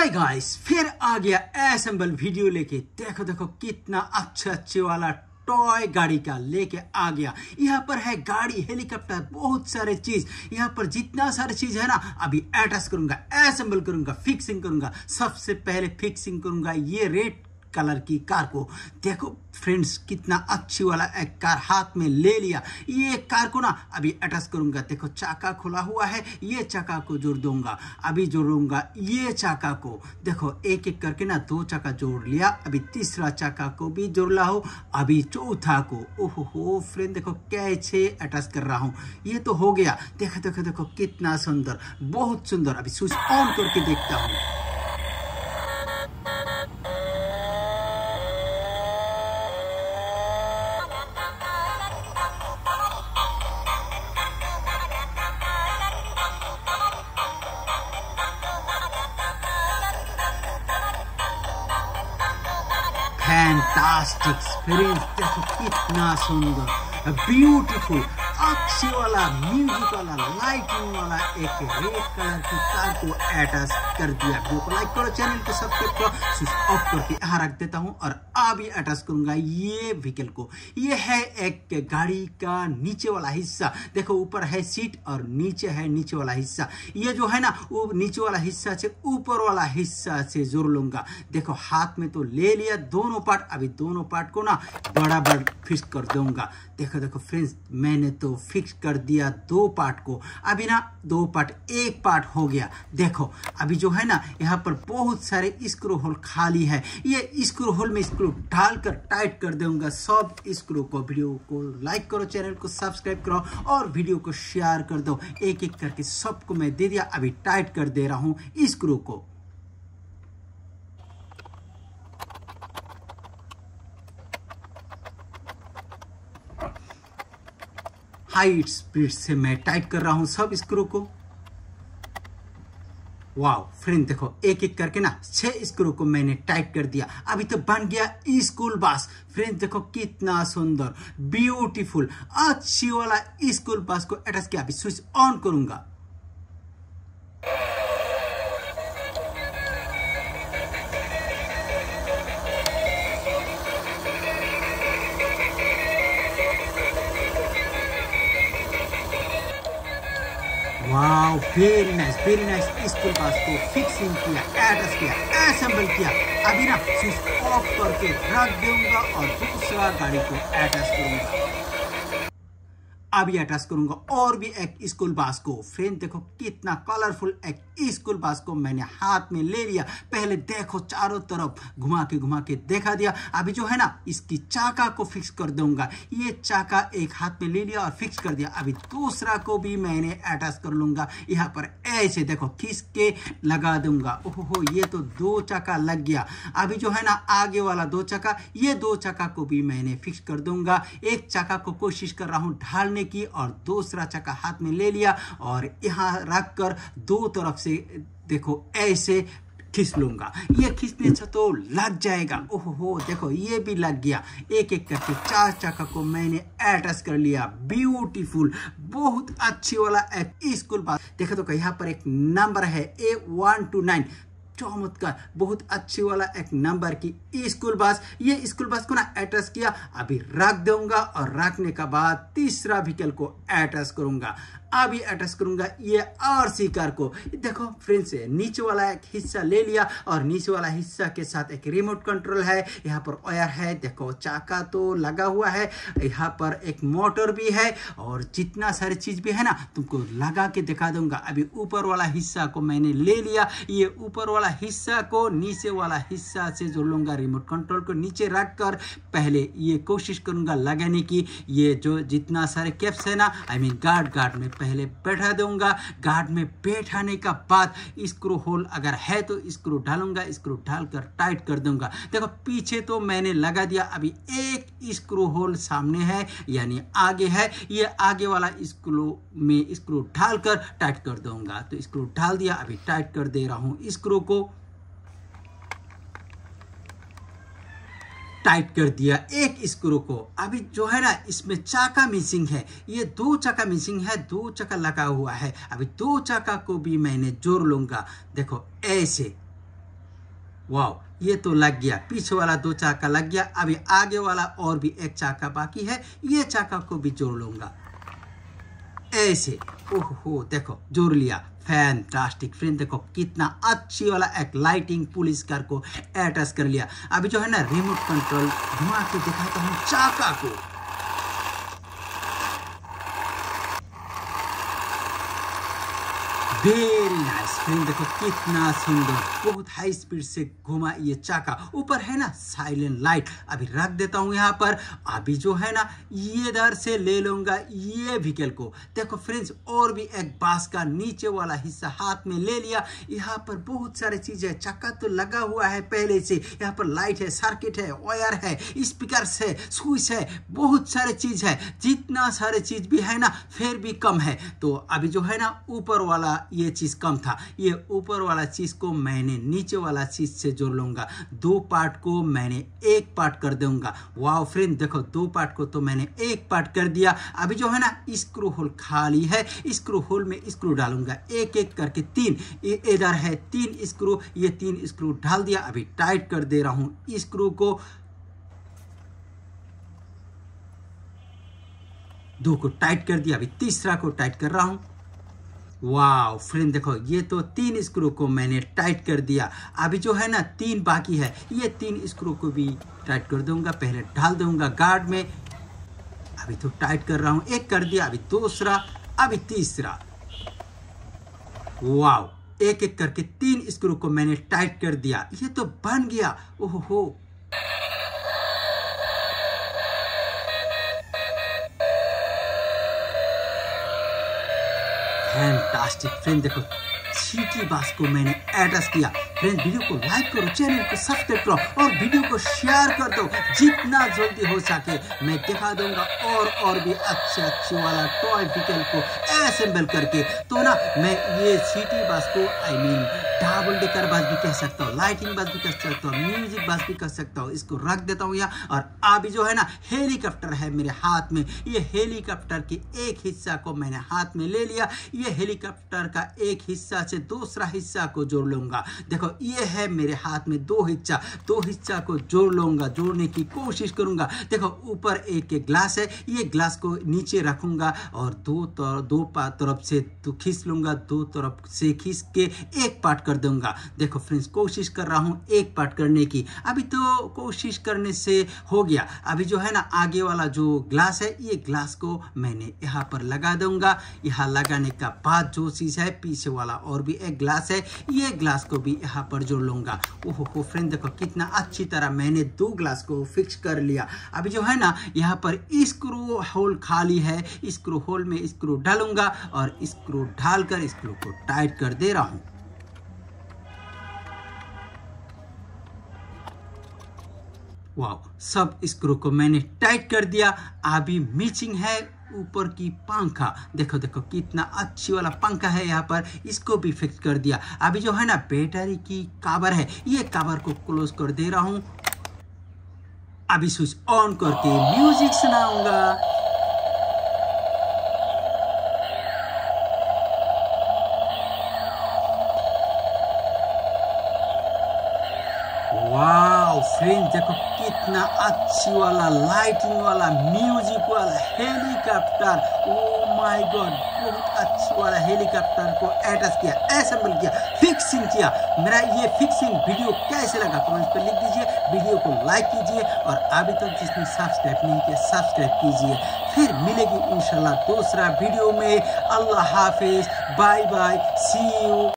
Hi guys, फिर आ गया assemble video लेके। देखो देखो कितना अच्छे वाला टॉय गाड़ी का लेके आ गया। यहाँ पर है गाड़ी, हेलीकॉप्टर, बहुत सारे चीज। यहाँ पर जितना सारे चीज है ना, अभी अटैच करूंगा, असेंबल करूंगा, फिक्सिंग करूंगा। सबसे पहले फिक्सिंग करूंगा ये रेड कलर की कार को। देखो फ्रेंड्स, कितना अच्छी वाला एक कार हाथ में ले लिया। ये कार को ना अभी अटैच करूंगा। देखो चाका खुला हुआ है, ये चाका को जोड़ दूंगा। अभी जोड़ूंगा ये चाका को। देखो एक एक करके ना दो चाका जोड़ लिया। अभी तीसरा चाका को भी जोड़ रहा हूं, अभी चौथा को। ओहो फ्रेंड, देखो कैसे अटैच कर रहा हूं। ये तो हो गया। देखो देखो देखो कितना सुंदर, बहुत सुंदर। अभी स्विच ऑन करके देखता हूं। Fantastic experience. देखो कितना सुंदर, ब्यूटीफुल, अच्छी वाला म्यूजिक वाला लाइटिंग वाला एक रेड कलर की कार को अटैच कर दिया। वीडियो को लाइक करो, चैनल को सब्सक्राइब करो। स्विच ऑफ करके यहाँ रख देता हूँ और अभी अटैच करूंगा ये व्हीकल को। ये है एक गाड़ी का नीचे वाला हिस्सा। देखो ऊपर है सीट और नीचे है नीचे वाला हिस्सा। ये जो है ना, वो नीचे वाला हिस्सा से ऊपर वाला हिस्सा से जोड़ लूंगा। देखो हाथ में तो ले लिया दोनों पार्ट। अभी दोनों पार्ट को ना बराबर फिक्स कर दूंगा। देखो देखो फ्रेंड्स, मैंने तो फिक्स कर दिया दो पार्ट को। अभी ना दो पार्ट एक पार्ट हो गया। देखो अभी जो है ना, यहाँ पर बहुत सारे स्क्रू होल खाली है। ये स्क्रू होल में स्क्रू डालकर टाइट कर दूंगा सब स्क्रू को। वीडियो को लाइक करो, चैनल को सब्सक्राइब करो और वीडियो को शेयर कर दो। एक एक करके सबको मैं दे दिया। अभी टाइट कर दे रहा हूँ स्क्रू को। हाई स्पीड से मैं टाइट कर रहा हूं सब स्क्रू को। वाओ फ्रेंड, देखो एक एक करके ना 6 स्क्रू को मैंने टाइट कर दिया। अभी तो बन गया स्कूल बस। फ्रेंड देखो कितना सुंदर, ब्यूटीफुल, अच्छी वाला स्कूल बस को अटैच किया। अभी स्विच ऑन करूंगा। Wow very nice school bus को फिक्सिंग किया, अटैच किया, असेंबल किया। अभी ना स्विच ऑफ करके रख दूंगा और दूसरा गाड़ी को अटैच करूंगा। अभी अटैच करूंगा और भी एक स्कूल बस को। फ्रेंड देखो कितना कलरफुल एक स्कूल बस को मैंने हाथ में ले लिया। पहले देखो चारों तरफ घुमा के देखा दिया। अभी जो है ना, इसकी चाका को फिक्स कर दूंगा। ये चाका एक हाथ में ले लिया और फिक्स कर दिया। अभी दूसरा को भी मैंने अटैच कर लूंगा। यहाँ पर ऐसे देखो खींच के लगा दूंगा। ओहो ये तो दो चाका लग गया। अभी जो है ना, आगे वाला दो चाका, ये दो चाका को भी मैंने फिक्स कर दूंगा। एक चाका को कोशिश कर रहा हूँ ढालने की और दूसरा चाका हाथ में ले लिया और यहाँ रखकर दो तरफ से देखो ऐसे खींच लूंगा। ये खींचने से तो लग जाएगा। ओहो देखो ये भी लग गया। एक एक करके 4 चाका को मैंने अटैच कर लिया। ब्यूटीफुल, बहुत अच्छी वाला एक स्कूल बस। देखो तो यहाँ पर एक नंबर है A129। चमत्कार, बहुत अच्छी वाला एक नंबर की स्कूल बस। ये स्कूल बस को ना अटैच किया। अभी रख दूंगा और रखने के बाद तीसरा व्हीकल को अटैच करूंगा। अभी अटैच करूंगा ये आरसी कार को। देखो फ्रेंड्स, नीचे वाला एक हिस्सा ले लिया और नीचे वाला हिस्सा के साथ एक रिमोट कंट्रोल है। यहाँ पर वायर है। देखो चाका तो लगा हुआ है। यहाँ पर एक मोटर भी है और जितना सारी चीज भी है ना, तुमको लगा के दिखा दूंगा। अभी ऊपर वाला हिस्सा को मैंने ले लिया। ये ऊपर वाला हिस्सा को नीचे वाला हिस्सा से जोड़ लूंगा। रिमोट कंट्रोल को नीचे रखकर पहले ये कोशिश करूंगा लगाने की। ये जो जितना सारे कैप्स है ना, आई मीन गार्ड में पहले बैठा दूंगा। गार्ड में बैठाने का बाद स्क्रू होल अगर है तो स्क्रू डालूंगा। स्क्रू डालकर टाइट कर दूंगा। देखो पीछे तो मैंने लगा दिया। अभी एक स्क्रू होल सामने है, यानी आगे है। ये आगे वाला स्क्रू में स्क्रू डालकर टाइट कर दूंगा। तो स्क्रू डाल दिया। अभी टाइट कर दे रहा हूं स्क्रू को। टाइट कर दिया एक स्क्रू को। अभी जो है ना, इसमें चाका मिसिंग है। ये दो चाका मिसिंग है, दो चाका लगा हुआ है। अभी दो चाका को भी मैंने जोड़ लूंगा। देखो ऐसे वाह, ये तो लग गया, पीछे वाला 2 चाका लग गया। अभी आगे वाला और भी 1 चाका बाकी है, ये चाका को भी जोड़ लूंगा ऐसे। ओहो देखो जोड़ लिया, फैंटास्टिक फ्रेंड। देखो कितना अच्छी वाला एक लाइटिंग पुलिस कार को अटैच कर लिया। अभी जो है ना रिमोट कंट्रोल घुमा के दिखाता हूँ चाका को। वेरी नाइस फ्रेंड, देखो कितना सुंदर, बहुत हाई स्पीड से घुमा ये चाका। ऊपर है ना साइलेंट लाइट, अभी रख देता हूँ यहाँ पर। अभी जो है ना ये इधर से ले लूंगा ये व्हीकल को। देखो फ्रेंड्स, और भी एक बांस का नीचे वाला हिस्सा हाथ में ले लिया। यहाँ पर बहुत सारे चीज है, चक्का तो लगा हुआ है पहले से। यहाँ पर लाइट है, सर्किट है, वायर है, स्पीकर है, स्विच है, बहुत सारे चीज है। जितना सारे चीज भी है ना फिर भी कम है। तो अभी जो है ना ऊपर वाला ये चीज कम था, ये ऊपर वाला चीज को मैंने नीचे वाला चीज से जोड़ लूंगा। 2 पार्ट को मैंने 1 पार्ट कर दूंगा। वाओ फ्रेंड, देखो 2 पार्ट को तो मैंने 1 पार्ट कर दिया। अभी जो है ना स्क्रू होल खाली है, स्क्रू होल में स्क्रू डालूंगा एक एक करके 3। इधर है 3 स्क्रू, ये 3 स्क्रू डाल दिया। अभी टाइट कर दे रहा हूं स्क्रू को। 2 को टाइट कर दिया, अभी तीसरा को टाइट कर रहा हूं। वाह फ्रेंड, देखो ये तो 3 स्क्रू को मैंने टाइट कर दिया। अभी जो है ना 3 बाकी है, ये 3 स्क्रू को भी टाइट कर दूंगा। पहले डाल दूंगा गार्ड में, अभी तो टाइट कर रहा हूं। 1 कर दिया, अभी दूसरा, अभी तीसरा। वाह, एक एक करके 3 स्क्रू को मैंने टाइट कर दिया। ये तो बन गया। ओहो फैंटास्टिक फ्रेंड, देखो सिटी बस को मैंने अटैच किया। फ्रेंड वीडियो को लाइक करो, चैनल को सब्सक्राइब करो और वीडियो को शेयर कर दो। जितना जल्दी हो सके मैं दिखा दूंगा और भी अच्छे वाला टॉय व्हीकल को असेंबल करके। तो ना मैं ये सिटी बस को डबल डेकर बस भी कह सकता हूँ, लाइटिंग बस भी कह सकता हूँ, म्यूजिक बस भी कह सकता हूँ। इसको रख देता हूँ यहाँ। और अभी जो है ना हेलीकॉप्टर है मेरे हाथ में, ये हेलीकॉप्टर के एक हिस्सा को मैंने हाथ में ले लिया। ये हेलीकॉप्टर का एक हिस्सा से दूसरा हिस्सा को जोड़ लूंगा। देखो ये है मेरे हाथ में 2 हिस्सा को जोड़ लूंगा, जोड़ने की कोशिश करूंगा। देखो ऊपर एक ग्लास है, ये ग्लास को नीचे रखूंगा और दो तरफ से तो खींच लूंगा, 2 तरफ से खींच के 1 पार्ट कर दूंगा। देखो फ्रेंड्स, कोशिश कर रहा हूं 1 पार्ट करने की। अभी तो कोशिश करने से हो गया। अभी जो है ना आगे वाला जो ग्लास है, ये ग्लास को मैंने यहाँ पर लगा दूंगा। यहाँ लगाने का बाद जो चीज है पीछे वाला और भी एक ग्लास है, ये ग्लास को भी यहाँ पर जोड़ लूंगा। ओहो फ्रेंड, देखो कितना अच्छी तरह मैंने 2 ग्लास को फिक्स कर लिया। अभी जो है ना यहाँ पर स्क्रू होल खाली है, स्क्रू होल में स्क्रू डालूंगा और स्क्रू डालकर स्क्रू को टाइट कर दे रहा हूं। वाह, सब स्क्रू को मैंने टाइट कर दिया। अभी मिचिंग है ऊपर की पंखा। देखो देखो कितना अच्छी वाला पंखा है यहाँ पर, इसको भी फिक्स कर दिया। अभी जो है ना बैटरी की कवर है, ये कवर को क्लोज कर दे रहा हूं। अभी स्विच ऑन करके म्यूजिक सुनाऊंगा। वाओ फ्रेंड, देखो कितना अच्छी वाला लाइटिंग वाला म्यूजिक वाला हेलीकॉप्टर। ओ माय गॉड, बहुत अच्छी वाला हेलीकॉप्टर को अटैच किया, असेंबल किया, फिक्सिंग किया। मेरा ये फिक्सिंग वीडियो कैसे लगा कमेंट्स पर लिख दीजिए। वीडियो को लाइक कीजिए और अभी तक जिसने सब्सक्राइब नहीं किया सब्सक्राइब कीजिए। फिर मिलेगी इंशाल्लाह दूसरा वीडियो में। अल्लाह हाफिज, बाय बाय, सी यू।